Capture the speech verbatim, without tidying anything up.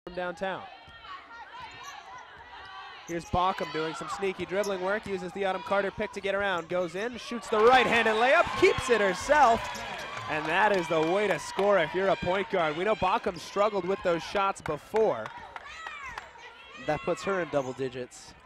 from downtown. Here's Baucom doing some sneaky dribbling work, uses the Autumn Carter pick to get around, goes in, shoots the right-handed layup, keeps it herself, and that is the way to score if you're a point guard. We know Baucom struggled with those shots before. That puts her in double digits.